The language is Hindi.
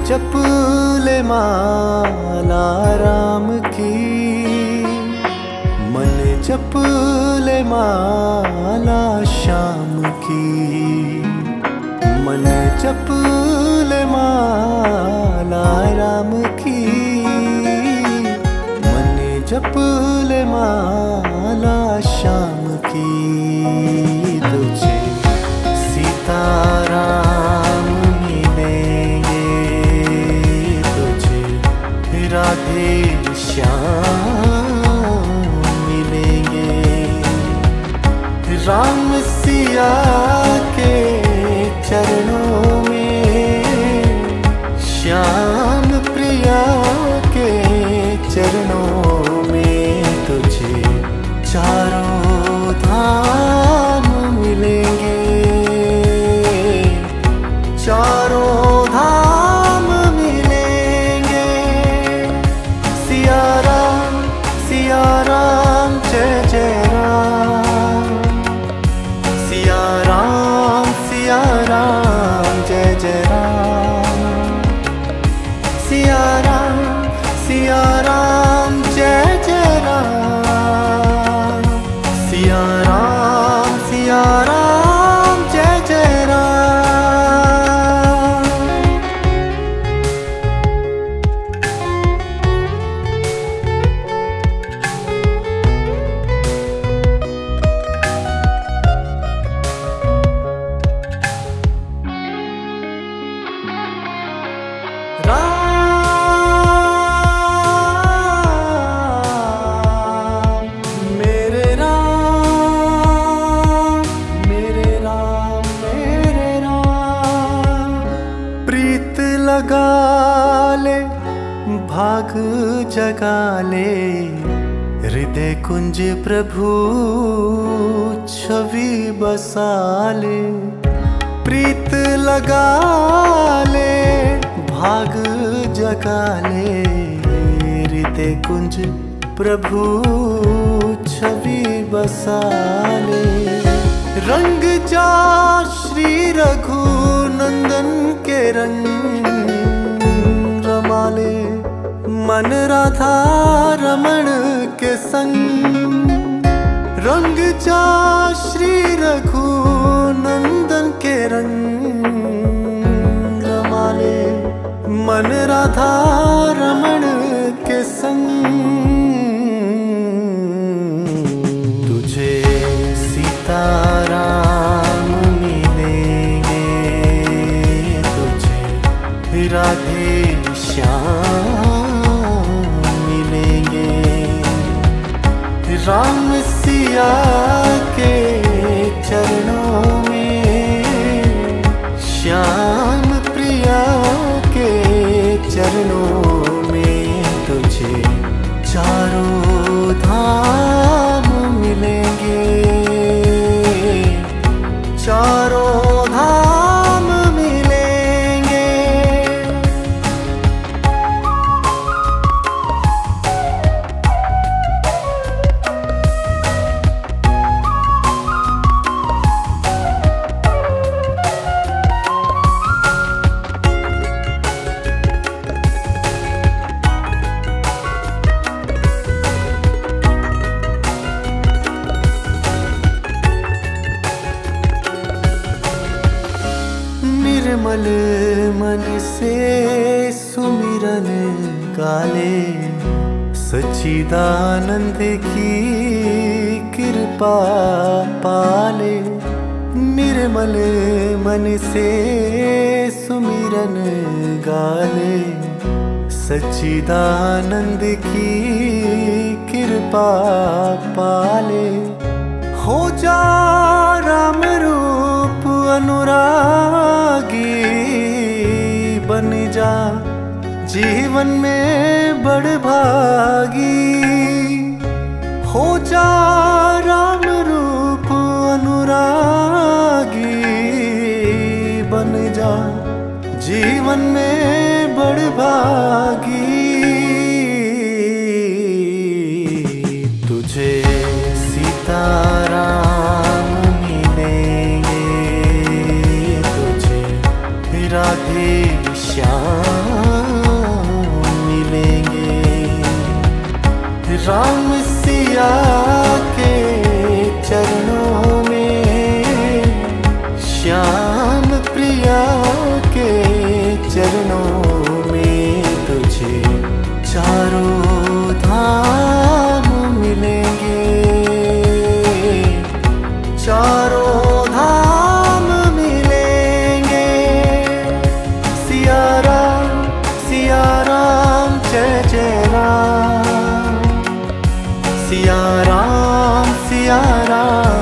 जप ले माला राम की, मन जप ले माला श्याम की, मन जप ले माला राम की, मन जप ले माला श्याम की। तुझे सीताराम मिलेंगे, तुझे राधे श्याम मिलेंगे, राम सिया के चरणों में, श्याम प्रिया के चरणों में, तुझे चारों धाम मिलेंगे, चारों धाम मिलेंगे। सिया राम जय जय राम, सिया राम जय जय राम, सिया राम जय जय राम, सिया राम जय जय राम। लगा ले भाग जगा ले, हृदय कुंज प्रभु छवि बसा ले, प्रीत लगा ले भाग जगा ले, हृदय कुंज प्रभु छवि बसा ले। रंग जा श्री रघुनंदन के रंग रमाले, मन राधा रमण के संग, रंग जा श्री रघुनंदन के रंग रमाले, मन राधा रमण के संग। तुझे सीताराम मिलेंगे, तुझे राधे श्याम मिलेंगे, राम सिया के चरणों में, श्याम प्रिया के चरणों में, तुझे चारों धाम मिलेंगे, चारों धाम मिलेंगे। निर्मल मन से सुमिरन गाले, सच्चिदानंद की कृपा पाले, निर्मल मन से सुमिरन गाले, सच्चिदानंद की कृपा पाले। हो जा राम रूप अनुरागी, बन जा जीवन में बड़भागी, हो जा राम रूप अनुरागी, बन जा जीवन में बड़भागी। तुझे सीताराम मिलेंगे, तुझे राधे श्याम राम सिया के चरणों में, श्याम प्रिया के चरणों में तुझे चारों धाम मिलेंगे, चारों धाम मिलेंगे। सिया राम जय जय राम, सिया राम